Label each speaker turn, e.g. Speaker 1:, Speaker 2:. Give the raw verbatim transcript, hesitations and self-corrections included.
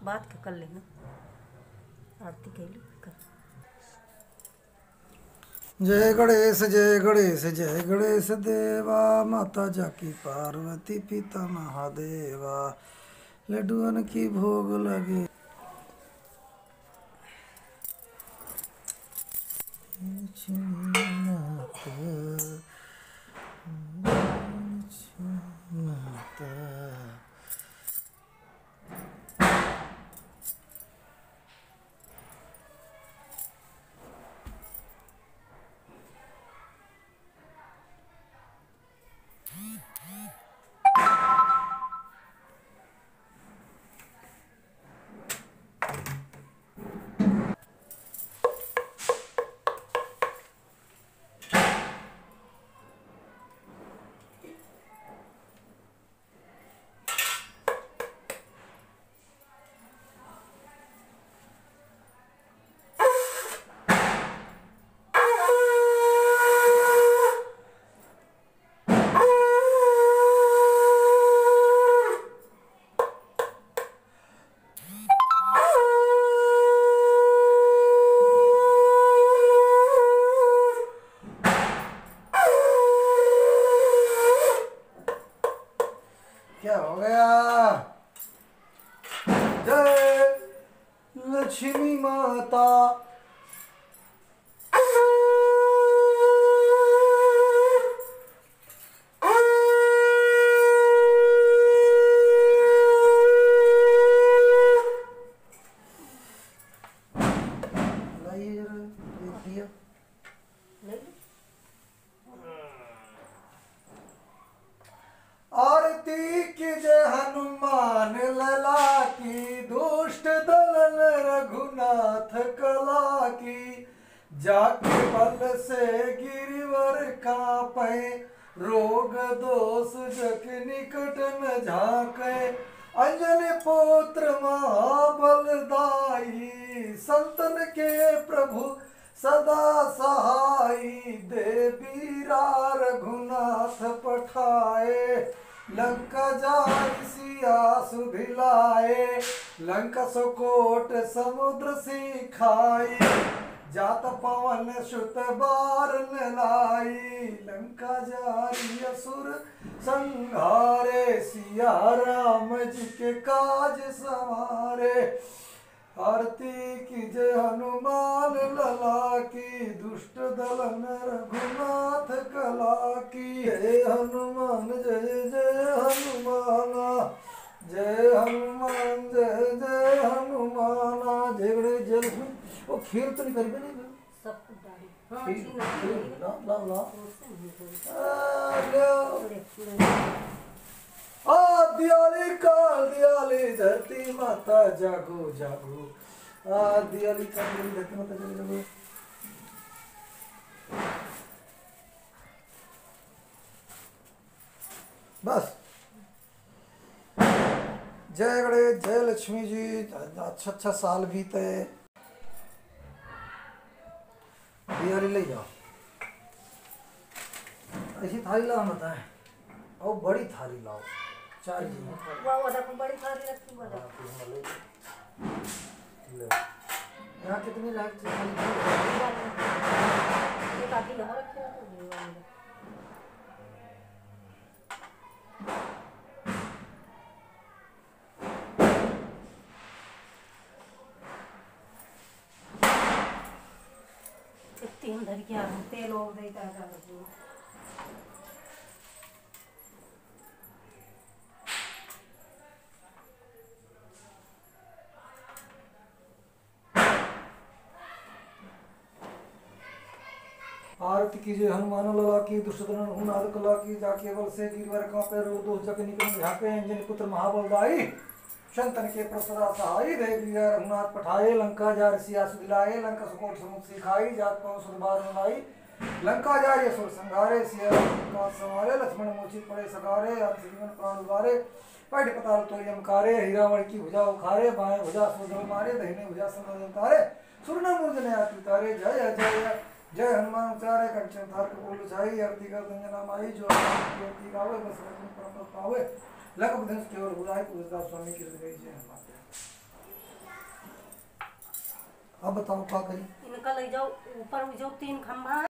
Speaker 1: बात के कर लेना आरती के लिए कर।
Speaker 2: जय गणेश जय गणेश जय गणेश देवा, माता जाकी पार्वती पिता महादेवा, लड्डुअन की भोग लगे। क्या हो गया? जय लक्ष्मी माता। लाइए जरा देख दिया। आरती की जय हनुमान लला की, दुष्ट दलन रघुनाथ कला की, जाके बल से गिरिवर कांपे, रोग दोष जग निकट न झाके, अंजनी पुत्र महाबलदाई, संतन के प्रभु सदा सहाई, देवीरा रघुनाथ पठाए, लंका जाय सिया सुधिलाए, लंका सुकोट समुद्र सिखाई, जात पवन सुत बारन लाई, लंका जारी असुर संहारे, सिया राम जी के काज सवारे। आरती की जय हनुमान लला की, दुष्ट दलन रघुनाथ कला की, जय हनुमान जय जय हनुमाना, जय हनुमान जय जय हनुमाना। जय गणेश जय लक्ष्मी। वो खीर तो नहीं करी नहीं
Speaker 1: सब कुछ डाली।
Speaker 2: खीर ला ला ला आ दियाली काल दियाली धरती माता जागो जागो, आ दियाली काल दियाली धरती माता जागो जागो। बस जय गणेश जय लक्ष्मी जी। अच्छा अच्छा साल बीते। दियाली ले जाओ, ऐसी थाली लाओ बताए, और बड़ी थाली लाओ, चार जी
Speaker 1: वो वाला को बड़ी थाली रखी वाला
Speaker 2: ले। यहाँ कितनी लाख थाली?
Speaker 1: ये काफी यहाँ रखे हैं। कितनी अंदर क्या तेल और देता है।
Speaker 2: आरती कीजिए हनुमान लला की, दुष्टदलन रघुनाथ कला की, जाके बल से गिरवर कांपे, रोग दोष जग निकट झाके, अंजनी पुत्र महाबलदाई, संतन के प्रसदा सहाई, देव रघुनाथ पठाए, लंका जार सिया सुदिलाए, लंका सुकोट समुद्र सिखाई, जात पांव सुध बार लाई, लंका जार असुर संघारे, सिया का संवारे, लक्ष्मण मूर्छित पड़े सगारे, अर्थ जीवन प्राण उबारे, पैठ पताल तो यमकारे, हीरावण की भुजा उखारे, बाएं भुजा सुदल मारे, दाहिने भुजा संदल उतारे, सुरना मूर्जने आति उतारे, जय जय जय हनुमान उचारे, कंचन थार कपूर छाई, आरती कर दंजना माई, जो आरती गावे बस रत्न परम पावे, लख बधंस केवल बुलाए, तुलसीदास स्वामी की हृदय जय हनुमान। अब बताओ क्या करी।
Speaker 1: इनका ले जाओ ऊपर, जो तीन खंभा